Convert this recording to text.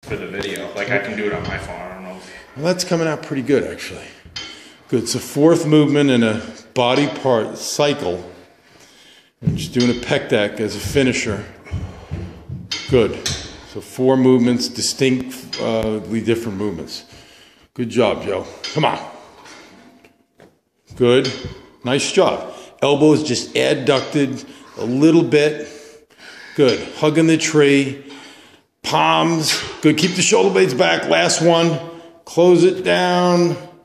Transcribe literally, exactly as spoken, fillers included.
for the video. Like I can do it on my phone. I don't know. If... Well, that's coming out pretty good, actually. Good. It's a fourth movement in a body part cycle. I'm just doing a pec deck as a finisher. Good. So four movements, distinctly different movements. Good job, Joe. Come on. Good. Nice job. Elbows just adducted a little bit. Good. Hugging the tree. Palms. Good. Keep the shoulder blades back. Last one. Close it down.